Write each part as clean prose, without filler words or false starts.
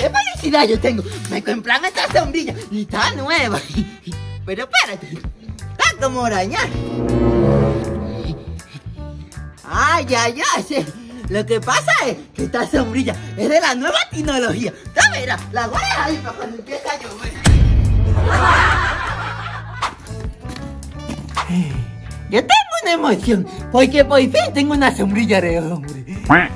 ¡Qué felicidad yo tengo! Me compré esta sombrilla y está nueva. Pero espérate, está como arañar. ¡Ay, ay, ay! Lo que pasa es que esta sombrilla es de la nueva tecnología. Ya verás, la voy a dejar ahí para cuando empiece a llover. Yo tengo una emoción, porque por fin tengo una sombrilla de hombre.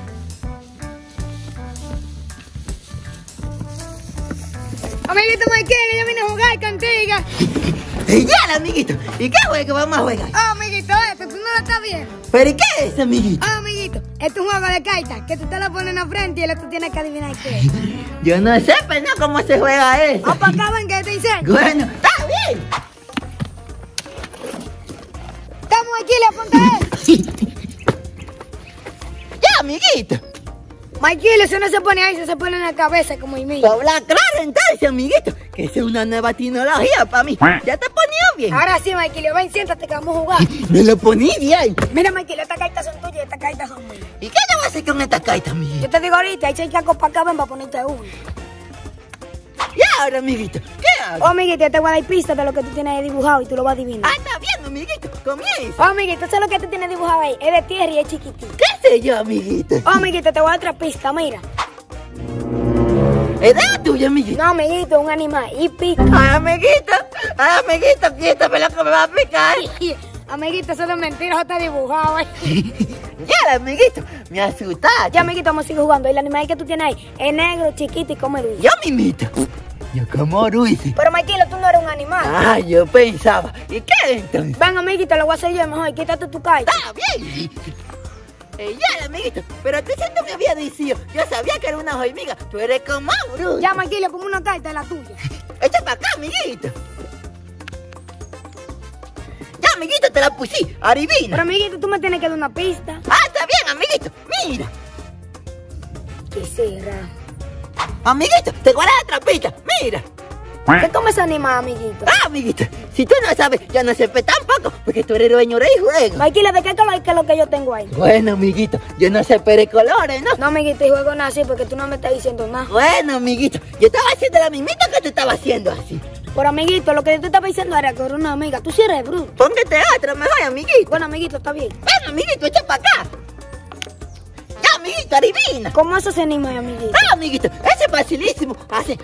Amiguito Michael, yo vine a jugar contigo. Ya, amiguito. ¿Y qué juego vamos a jugar? Oh, amiguito, esto tú no lo estás viendo. ¿Pero y qué es eso, amiguito? Oh, amiguito, esto es un juego de cartas que tú te lo pones en la frente y el otro tienes que adivinar qué es. Yo no sé, pero no cómo se juega eso. Oh, para acá ven que te dicen. Bueno, está bien. Estamos aquí, le apunta él. Ya, amiguito. Michael, eso no se pone ahí, eso se pone en la cabeza como el mío. Habla claro entonces, amiguito, que esa es una nueva tecnología para mí. ¿Ya te ponía bien? Ahora sí, Michael, ven, siéntate que vamos a jugar. Me lo poní bien. Mira, Michael, estas cartas son tuyas y estas cartas son mías. ¿Y qué yo voy a hacer con esta carta, amiguito? Yo te digo ahorita, echa el caco para acá, ven para ponerte uno. Y ahora, amiguito, ¿qué hago? Oh, amiguito, yo te voy a dar pistas de lo que tú tienes dibujado y tú lo vas a adivinar. Ah, está bien, amiguito, comienza. Oh, amiguito, eso es lo que tú tienes dibujado ahí. Es de tierra y es chiquitito. ¿Qué sé yo, amiguito? Oh, amiguito, te voy a dar otra pista, mira. ¿Es de la tuya, amiguito? No, amiguito, un animal y pica. Ay, amiguito, quítame lo que me va a picar. Amiguito, eso de mentira, eso está dibujado, Ya, amiguito, me asustaste. Ya, amiguito, vamos a seguir jugando. El animal que tú tienes ahí es negro, chiquito y come dulce. Yo, mimito, yo como dulce. Pero, Michael, tú no eres un animal. Ah, yo pensaba. ¿Y qué entonces? Ven, amiguito, lo voy a hacer yo mejor. Quítate tu carta. Está bien. Ya, amiguito, pero tú siempre me había dicho, yo sabía que era una hormiga, tú eres como bruto. Ya, Michael, pongo una carta de la tuya. Echa para acá, amiguito. Ya, amiguito, te la puse, adivina. Pero, amiguito, tú me tienes que dar una pista. Ah, está bien, amiguito, mira. ¿Qué será? Amiguito, te guardas la trapita, mira. ¿Qué come ese animal, amiguito? Ah, amiguito, si tú no sabes, yo no sé tampoco, porque tú eres dueño del juego. Michael, ¿de qué color es lo que yo tengo ahí? Bueno, amiguito, yo no sé pero colores, ¿no? No, amiguito, el juego no es así porque tú no me estás diciendo nada. Bueno, amiguito, yo estaba haciendo la mismita que tú estabas haciendo así. Pero, amiguito, lo que yo te estaba diciendo era que era una amiga. Tú sí eres bruto. Póngate otra mejor, amiguito. Bueno, amiguito, está bien. Bueno, amiguito, echa para acá. Ya, amiguito, adivina. ¿Cómo hace ese animal, amiguito? Ah, amiguito, ese es facilísimo. Hace...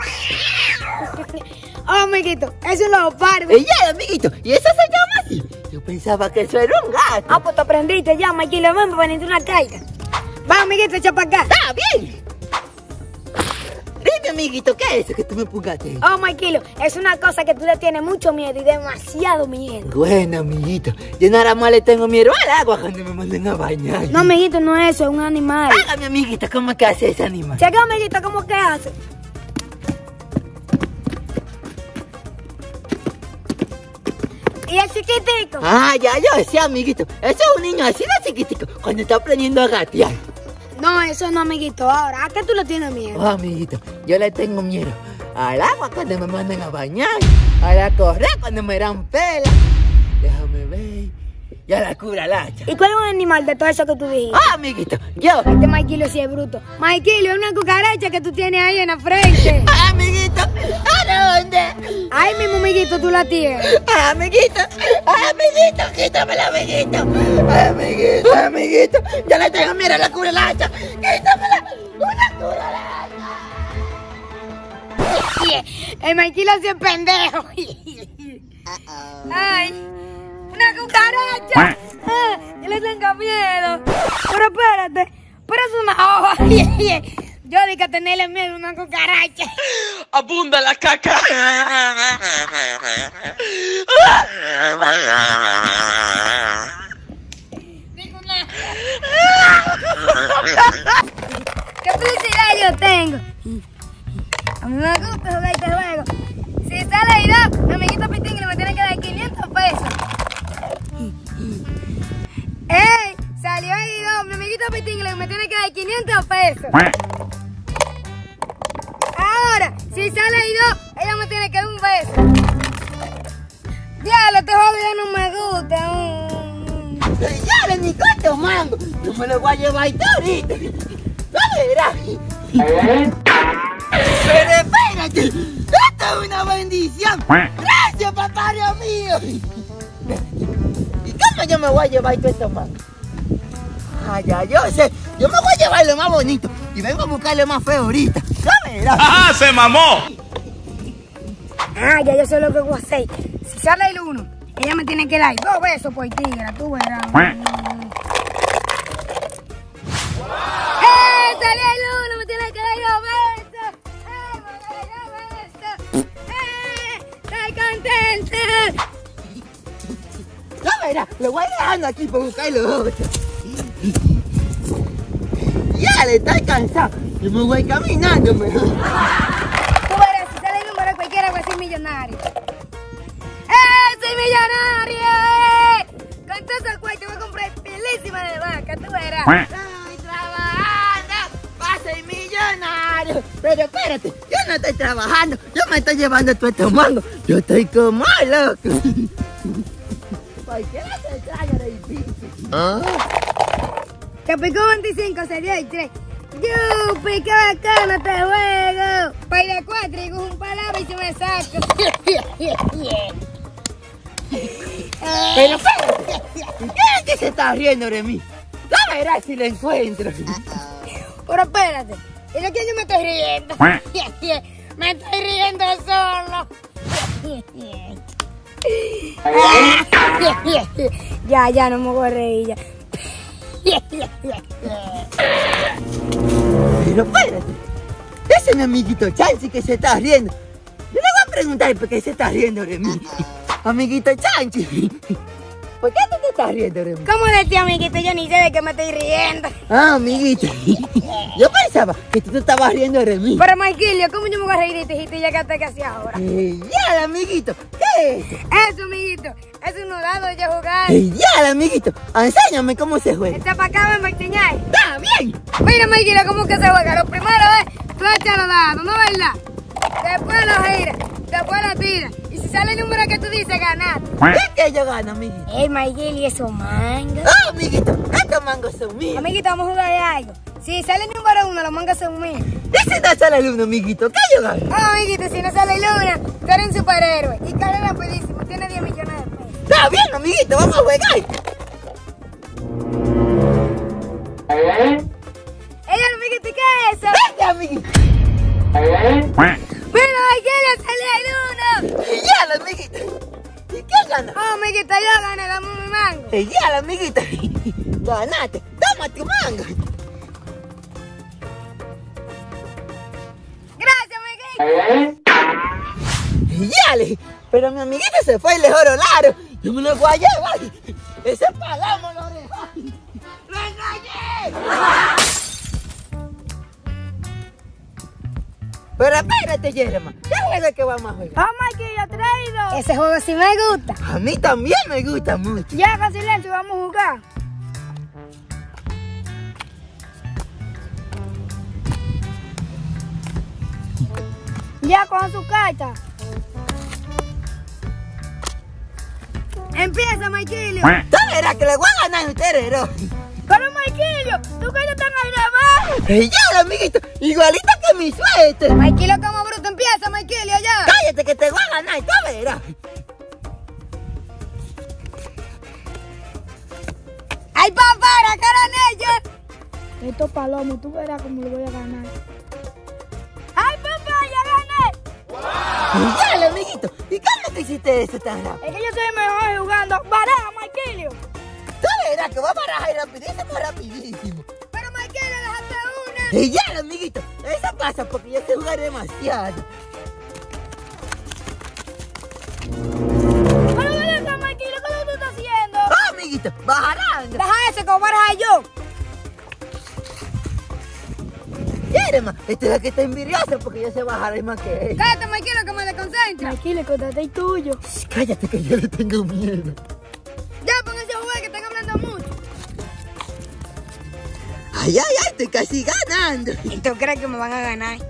Oh, amiguito, eso es lo leopardo. Ya, amiguito, y eso se llama así. Yo pensaba que eso era un gato. Ah, pues te aprendiste ya, Michael, ven para venirte una carta. Va, amiguito, echa para acá. Está bien. Dime, amiguito, ¿qué es eso que tú me pongaste? Oh, Michael, es una cosa que tú le tienes mucho miedo y demasiado miedo. Bueno, amiguito, yo nada más le tengo miedo al agua cuando me manden a bañar. No, amiguito, no es eso, es un animal. Hágame, amiguito, ¿cómo es que hace ese animal? Checa, amiguito, ¿cómo que hace? ¿Y el chiquitico? Ah, ya, yo decía, amiguito. Eso es un niño así de chiquitico, cuando está aprendiendo a gatear. No, eso no, amiguito. Ahora, ¿a qué tú le tienes miedo? Oh, amiguito, yo le tengo miedo al agua cuando me mandan a bañar, a la correa cuando me dan pela. Déjame ver. Y a la cubralacha. ¿Y cuál es un animal de todo eso que tú dijiste? Oh, amiguito, yo. Este Michael sí es bruto. Michael, es una cucaracha que tú tienes ahí en la frente. Ah, amiguito, ¿a dónde? Ahí mismo, amiguito, tú la tienes. Ah, amiguito, quítamela, amiguito. Amiguito, amiguito, yo le tengo miedo a la cubralacha. Quítamela, una cubralacha. El Michael así es pendejo. Ay, una cucaracha. Yo le tengo miedo. Pero espérate, pero es una hoja. Yo dije que tenerle miedo a una cucaracha. Abunda la caca. ¿Qué felicidad yo tengo? A mí me gusta jugar este juego. Si sale y da, mi amiguito Pitín me tiene que dar 500 pesos. ¡Ey! Salió y dos, mi amiguito Pitín me tiene que dar 500 pesos. Ahora, si sale y dos, ella me tiene que dar un beso. Diablo, este juego ya no me gusta. Ya, ni corto mango. Yo me lo voy a llevar ahorita. ¿Dónde irá? Pero espérate, esto es una bendición. Gracias, papá Dios mío. ¿Y cómo yo me voy a llevar todo esto, man? Ah, ya, yo sé. Yo me voy a llevar lo más bonito y vengo a buscar lo más feo ahorita. Ya verás. ¡Ajá, se mamó! Ah, ya yo sé lo que voy a hacer. Si sale el 1, ella me tiene que dar 2 besos por tigre, tú verás. Salió el 1, me tiene que dar 2 besos. Me estoy contenta. Ya verás, lo voy dejando aquí para buscar los otros. Ya le estoy cansado. Yo me voy caminando mejor. Tú verás, si sale el número cualquiera voy a ser millonario. ¡Soy millonario! Con todo ese cuarto voy a comprar pilísima de vaca, tú verás. Estoy trabajando para ser millonario. Pero espérate, yo no estoy trabajando. Yo me estoy llevando todo estos mangos. Yo estoy como loco. Cualquiera se extraña de difícil. Que picó 25, sería el 3. ¡Yupi, qué bacano este juego! Para ir a 4 y cojo un palabra y se me saco. Pero espérate, ¿quién es que se está riendo de mí? Ya verás si lo encuentro. Pero espérate, ¿y de quién yo me estoy riendo? Me estoy riendo solo. Ya, no me voy a reír ya. Pero espérate, ese es mi amiguito Chanchi que se está riendo. Yo le voy a preguntar por qué se está riendo de mí. Amiguito Chanchi, ¿por qué tú te estás riendo de mí? ¿Cómo de ti, amiguito? Yo ni sé de qué me estoy riendo. Ah, amiguito, yo pensaba que tú te estabas riendo de mí. Pero, Maikilio, ¿cómo yo me voy a reír de ti si tú llegaste casi ahora? Ya, amiguito, ¿qué es eso? Eso, amiguito, es unos dados de jugar. Ya, amiguito, enséñame cómo se juega. Echa para acá, ven, para enseñar. ¡Está bien! Mira, Maikilio, cómo que se juega. Lo primero es, tú echas los dados, ¿no, verdad? Después lo giras, después lo tiras. Y si sale el número que tú dices, ganaste. ¿Y qué yo gano, amiguito? Ey, Maikilio, esos mangos. Ah, amiguito, estos mangos son míos. Amiguito, vamos a jugar de algo. Si sale el número 1, los mangos son míos. ¿Y si no sale el uno, amiguito? ¿Qué yo gano? Ah, amiguito, si no sale el 1, tú eres un superhéroe. Y corre rapidísimo, tiene 10 millones de pesos. Está bien, amiguito, vamos a jugar. Ey, amiguito, ¿qué es eso? Vete, amiguito. Mira, Maikilio, sale el 1. Ya, amiguito. ¿Y qué gana? Oh, amiguito, yo gané, dame mi mango. Ya, amiguito. Ganaste. Toma tu mango. Gracias, Maikilio. Ya, pero mi amiguito se fue y le joro laro. Yo me lo voy a llevar. Ese palamo lo dejó. ¡Lo engañé! Pero espérate, Yerma. ¿Qué juego es que vamos a jugar? Oh, Maikilio, traído. Ese juego sí me gusta. A mí también me gusta mucho. Ya, con silencio, vamos a jugar. Ya, con su carta. Empieza, Maikilio. Tú verás que le voy a ganar a ustedes, ¿no? Pero, Maikilio, ¿tú que están ahí debajo? Ya, amiguito. Igualito que mi suerte. Maikilio, como bruto, empieza, Maikilio, ya. Cállate que te voy a ganar, tú verás. ¡Ay, papá, la cara en ella! Estos palomos, tú verás cómo lo voy a ganar. ¡Ay, papá, ya gané! Ya, amiguito. ¿Y cómo que hiciste eso tan rápido? Es que yo soy mejor jugando. ¡Baraja, Maikilio! Tú verás que voy a barajar rapidísimo. Pero, Maikilio, déjate una. Ya, amiguito. Eso pasa porque yo sé jugar demasiado. Pero ven acá, Maikilio, ¿qué es lo que tú estás haciendo? Ah, amiguito, bajarán. Deja eso, que voy a barajar yo. Yerma, este es el que está envidioso porque yo sé bajar más que él. Cállate, Maikilio, que me desconcentra. Maikilio, contate el tuyo. Cállate que yo le tengo miedo. Ya, pónganse a jugar, que están hablando mucho. Ay, estoy casi ganando. ¿Y tú crees que me van a ganar?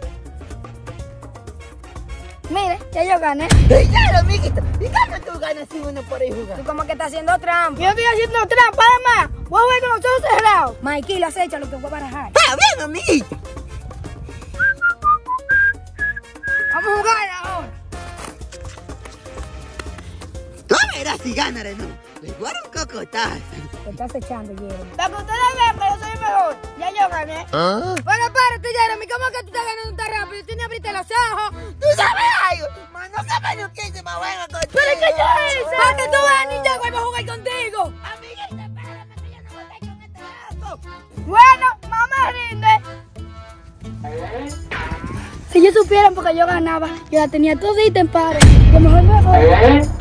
Mire, ya yo gané. Ya, amiguito. ¿Y cómo tú ganas si uno por ahí jugar? Tú como que estás haciendo trampa. Yo estoy haciendo trampa, además. Voy a jugar con los ojos cerrados. Maikilio, acecha lo que voy a barajar. Está bien, amiguito. si ganaré, no. Le voy a dar un cocotazo. Te estás echando, Jeremy. Para que ustedes vean que yo soy mejor. Ya yo gané. Bueno, espérate, Jeremy. ¿Cómo es que tú estás ganando tan rápido? Tú ni abriste los ojos. ¿Tú sabes algo? Man, no sabes lo que hice, más bueno contigo. ¿Pero qué yo hice? Para que tú veas, ninja, voy a jugar contigo. Amiguita, espérame, que yo no voy a estar con este loco. Bueno, mamá rinde. Si yo supieran porque yo ganaba, yo la tenía todita en paro. Yo mejor me voy.